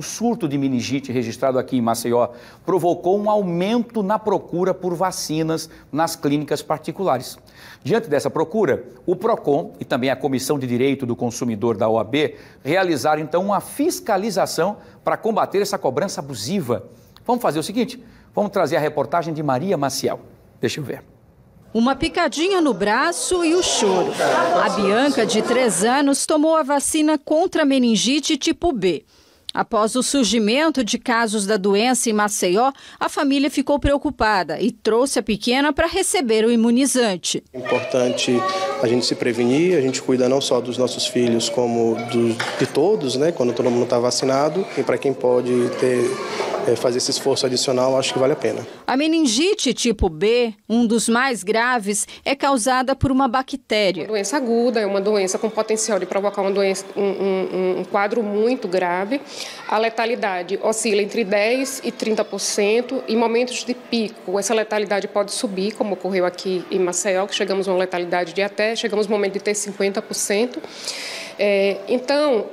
O surto de meningite registrado aqui em Maceió provocou um aumento na procura por vacinas nas clínicas particulares. Diante dessa procura, o PROCON e também a Comissão de Direito do Consumidor da OAB realizaram então uma fiscalização para combater essa cobrança abusiva. Vamos fazer o seguinte, vamos trazer a reportagem de Maria Maciel. Deixa eu ver. Uma picadinha no braço e o choro. A Bianca, de 3 anos, tomou a vacina contra a meningite tipo B. Após o surgimento de casos da doença em Maceió, a família ficou preocupada e trouxe a pequena para receber o imunizante. É importante a gente se prevenir, a gente cuida não só dos nossos filhos, como de todos, né, quando todo mundo está vacinado. E para quem pode fazer esse esforço adicional, acho que vale a pena. A meningite tipo B, um dos mais graves, é causada por uma bactéria. Uma doença aguda, é uma doença com potencial de provocar um quadro muito grave. A letalidade oscila entre 10% e 30%. Em momentos de pico, essa letalidade pode subir, como ocorreu aqui em Maceió, que chegamos a uma letalidade chegamos no momento de ter 50%. Então,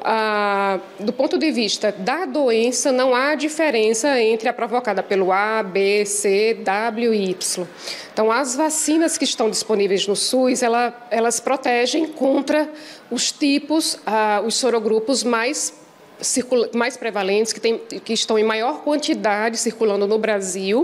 do ponto de vista da doença, não há diferença entre a provocada pelo A, B, C, W e Y. Então, as vacinas que estão disponíveis no SUS, elas protegem contra os tipos, os sorogrupos mais prevalentes, que estão em maior quantidade circulando no Brasil,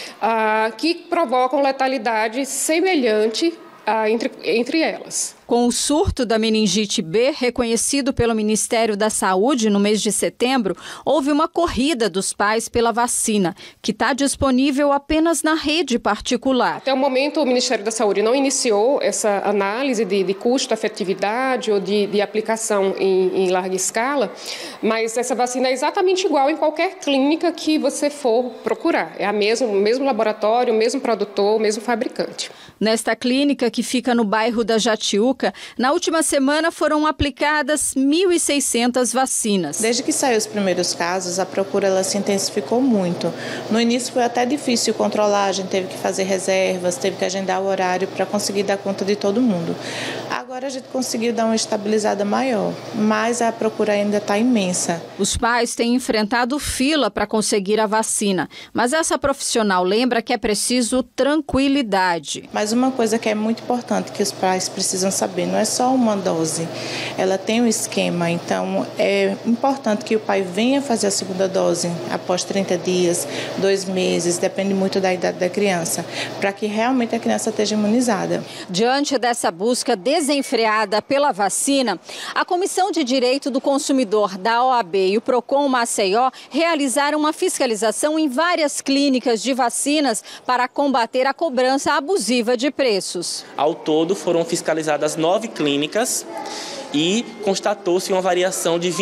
que provocam letalidade semelhante entre elas. Com o surto da meningite B, reconhecido pelo Ministério da Saúde no mês de setembro, houve uma corrida dos pais pela vacina, que está disponível apenas na rede particular. Até o momento, o Ministério da Saúde não iniciou essa análise de custo-efetividade ou de aplicação em larga escala, mas essa vacina é exatamente igual em qualquer clínica que você for procurar. É o mesmo laboratório, o mesmo produtor, o mesmo fabricante. Nesta clínica, que fica no bairro da Jatiuca, na última semana foram aplicadas 1.600 vacinas. Desde que saiu os primeiros casos, a procura se intensificou muito. No início foi até difícil controlar, a gente teve que fazer reservas, teve que agendar o horário para conseguir dar conta de todo mundo. Agora a gente conseguiu dar uma estabilizada maior, mas a procura ainda está imensa. Os pais têm enfrentado fila para conseguir a vacina, mas essa profissional lembra que é preciso tranquilidade. Mas uma coisa que é muito importante que os pais precisam saber, não é só uma dose, ela tem um esquema, então é importante que o pai venha fazer a segunda dose após 30 dias, 2 meses, depende muito da idade da criança, para que realmente a criança esteja imunizada. Diante dessa busca desenfreada pela vacina, a Comissão de Direito do Consumidor da OAB e o PROCON Maceió realizaram uma fiscalização em várias clínicas de vacinas para combater a cobrança abusiva de preços. Ao todo, foram fiscalizadas 9 clínicas e constatou-se uma variação de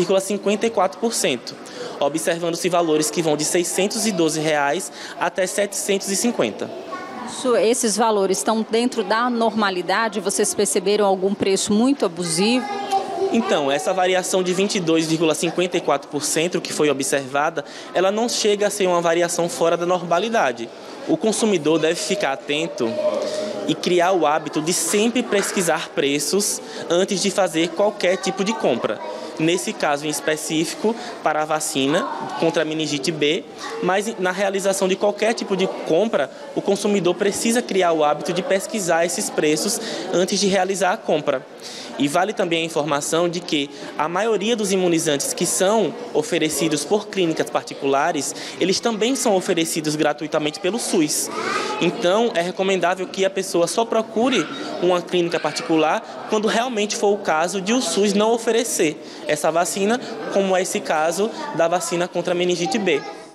22,54%, observando-se valores que vão de R$ 612 até R$ 750. Esses valores estão dentro da normalidade? Vocês perceberam algum preço muito abusivo? Então, essa variação de 22,54% que foi observada, ela não chega a ser uma variação fora da normalidade. O consumidor deve ficar atento e criar o hábito de sempre pesquisar preços antes de fazer qualquer tipo de compra. Nesse caso em específico, para a vacina contra a meningite B, mas na realização de qualquer tipo de compra, o consumidor precisa criar o hábito de pesquisar esses preços antes de realizar a compra. E vale também a informação de que a maioria dos imunizantes que são oferecidos por clínicas particulares, eles também são oferecidos gratuitamente pelo SUS. Então, é recomendável que a pessoa só procure uma clínica particular quando realmente for o caso de o SUS não oferecer essa vacina, como é esse caso da vacina contra a meningite B.